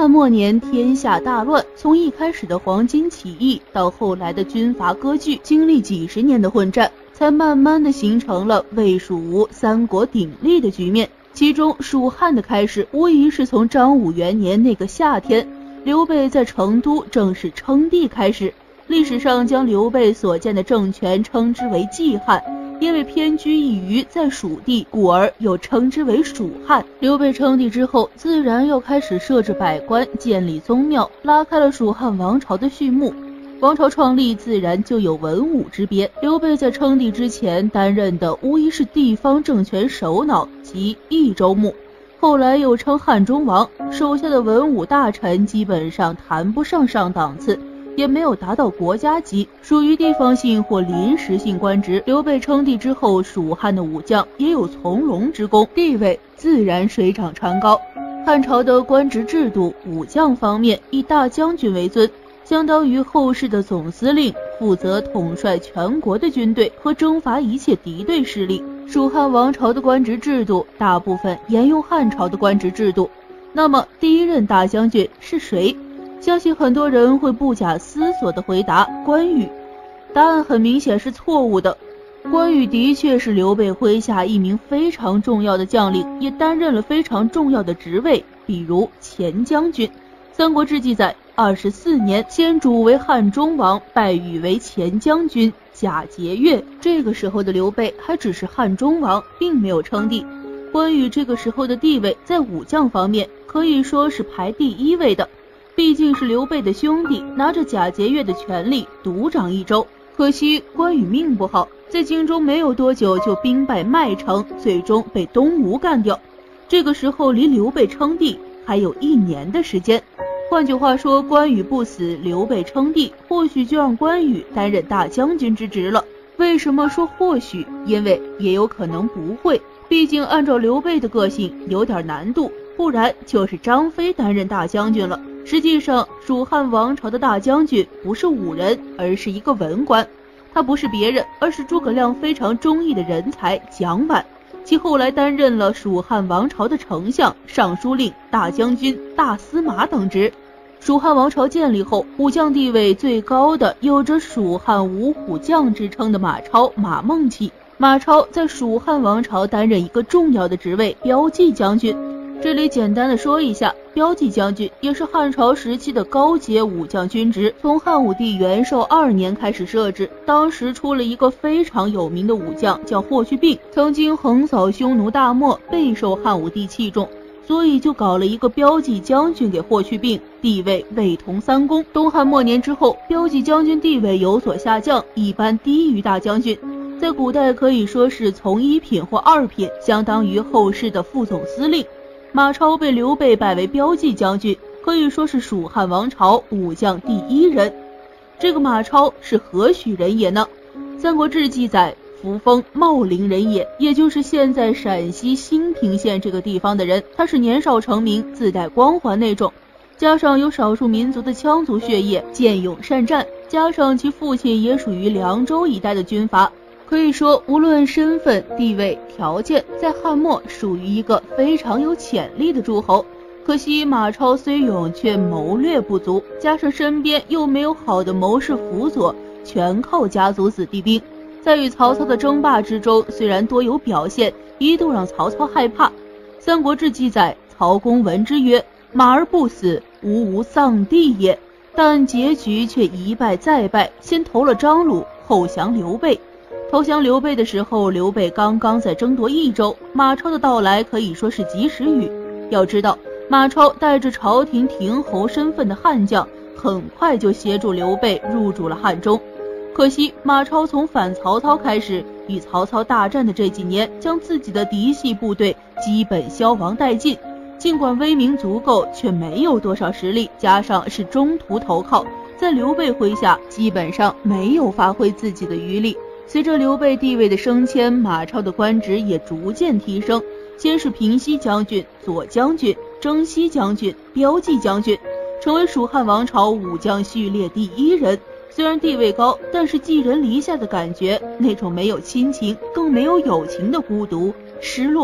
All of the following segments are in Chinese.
汉末年天下大乱，从一开始的黄巾起义到后来的军阀割据，经历几十年的混战，才慢慢的形成了魏蜀吴三国鼎立的局面。其中蜀汉的开始无疑是从张武元年那个夏天，刘备在成都正式称帝开始。历史上将刘备所建的政权称之为季汉，因为偏居一隅在蜀地，故而又称之为蜀汉。刘备称帝之后，自然又开始设置百官，建立宗庙，拉开了蜀汉王朝的序幕。王朝创立自然就有文武之别。刘备在称帝之前担任的无疑是地方政权首脑及益州牧，后来又称汉中王，手下的文武大臣基本上谈不上上档次，也没有达到国家级，属于地方性或临时性官职。刘备称帝之后，蜀汉的武将也有从龙之功，地位自然水涨船高。汉朝的官职制度，武将方面以大将军为尊，相当于后世的总司令，负责统帅全国的军队和征伐一切敌对势力。蜀汉王朝的官职制度大部分沿用汉朝的官职制度。那么第一任大将军是谁？相信很多人会不假思索地回答关羽。答案很明显是错误的。关羽的确是刘备麾下一名非常重要的将领，也担任了非常重要的职位，比如前将军。三国志记载，24年，先主为汉中王，拜羽为前将军，假节钺。这个时候的刘备还只是汉中王，并没有称帝。关羽这个时候的地位在武将方面可以说是排第一位的，毕竟是刘备的兄弟，拿着假节钺的权力独掌一州。可惜关羽命不好，在荆州没有多久就兵败麦城，最终被东吴干掉。这个时候离刘备称帝还有1年的时间。换句话说，关羽不死，刘备称帝，或许就让关羽担任大将军之职了。为什么说或许？因为也有可能不会，毕竟按照刘备的个性有点难度，不然就是张飞担任大将军了。实际上，蜀汉王朝的大将军不是武人，而是一个文官。他不是别人，而是诸葛亮非常中意的人才蒋琬。其后来担任了蜀汉王朝的丞相、尚书令、大将军、大司马等职。蜀汉王朝建立后，武将地位最高的有着蜀汉五虎将之称的马超、马孟起。马超在蜀汉王朝担任一个重要的职位，标记将军。这里简单的说一下，标记将军也是汉朝时期的高阶武将军职，从汉武帝元寿2年开始设置。当时出了一个非常有名的武将叫霍去病，曾经横扫匈奴大漠，备受汉武帝器重，所以就搞了一个标记将军给霍去病，地位位同三公。东汉末年之后，标记将军地位有所下降，一般低于大将军，在古代可以说是从1品或2品，相当于后世的副总司令。马超被刘备拜为标记将军，可以说是蜀汉王朝武将第一人。这个马超是何许人也呢？三国志记载，扶风茂陵人也，也就是现在陕西兴平县这个地方的人。他是年少成名，自带光环那种，加上有少数民族的羌族血液，健勇善战，加上其父亲也属于凉州一带的军阀，可以说无论身份、地位、条件，在汉末属于一个非常有潜力的诸侯。可惜马超虽勇，却谋略不足，加上身边又没有好的谋士辅佐，全靠家族子弟兵。在与曹操的争霸之中，虽然多有表现，一度让曹操害怕。三国志记载，曹公闻之曰：马而不死，无丧地也。但结局却一败再败，先投了张鲁，后降刘备。投降刘备的时候，刘备刚刚在争夺益州，马超的到来可以说是及时雨。要知道，马超带着朝廷亭侯身份的悍将，很快就协助刘备入主了汉中。可惜马超从反曹操开始，与曹操大战的这几年，将自己的嫡系部队基本消亡殆尽。尽管威名足够，却没有多少实力，加上是中途投靠，在刘备麾下基本上没有发挥自己的余力。随着刘备地位的升迁，马超的官职也逐渐提升，先是平西将军、左将军、征西将军、标记将军，成为蜀汉王朝武将序列第一人。虽然地位高，但是寄人篱下的感觉，那种没有亲情更没有友情的孤独、失落，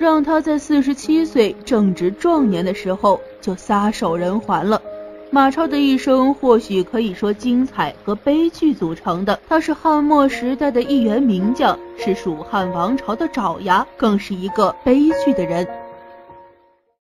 让他在47岁正值壮年的时候就撒手人寰了。马超的一生或许可以说精彩和悲剧组成的，他是汉末时代的一员名将，是蜀汉王朝的爪牙，更是一个悲剧的人。